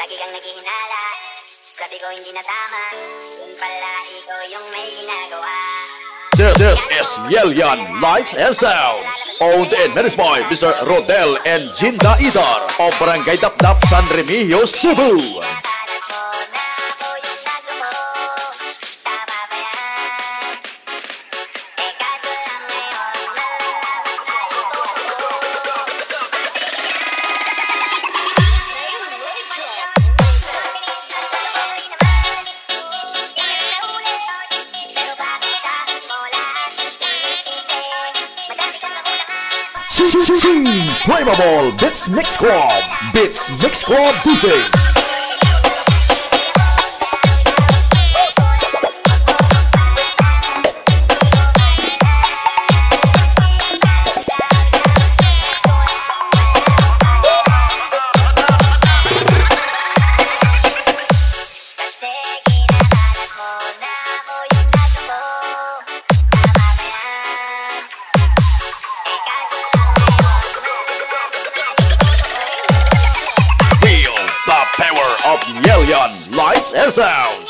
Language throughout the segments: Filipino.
Lagi kang naghihinala, sabi ko hindi na tama, kung pala ikaw yung may ginagawa. This is Yelian Lights and Sounds, owned and managed by Mr. Rodel and Jinda Idar of Barangay Dapdap, San Remigio, Cebu. Flammable Beats Mix Club, Beats Mix Club DJs. Of Yelian Lights and Sounds.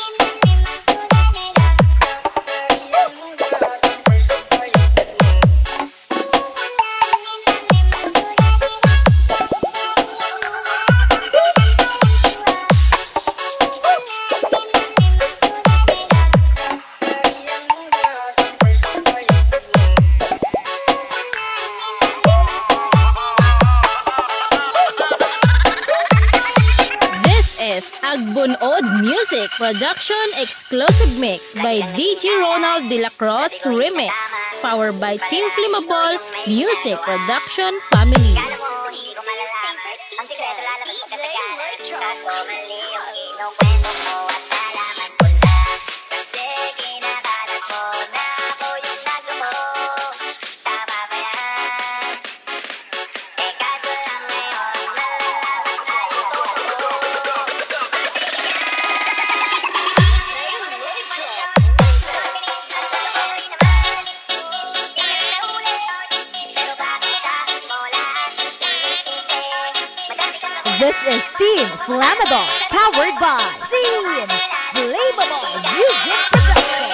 Agbunod Music Production Exclusive Mix by DJ Ronald Dela Cruz Remix, powered by Team Flammable Music Production Family. Hindi ko malalaman ang sikreto, lalabas pagkatagalan, kaso mali yung kinukwento mo at nalaman ko na, kasi kinakalat mo na ako yung nagloko. Tama ba yan? Kaso lang ngayon malalaman tayo. This is Team Flammable, powered by Team Flammable Music Production.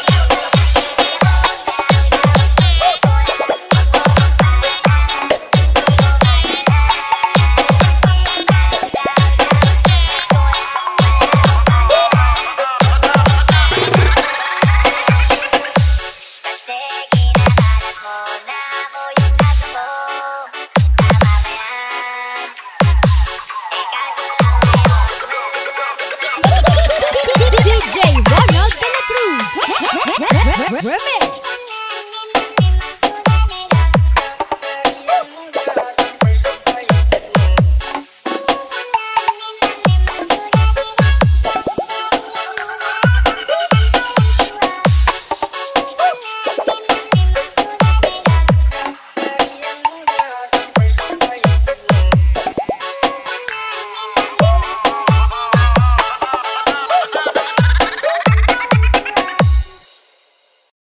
DJ Ronald Dela Cruz Remix.